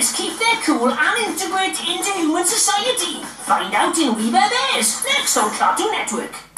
bears keep their cool and integrate into human society? Find out in We Bare Bears, next on Cartoon Network.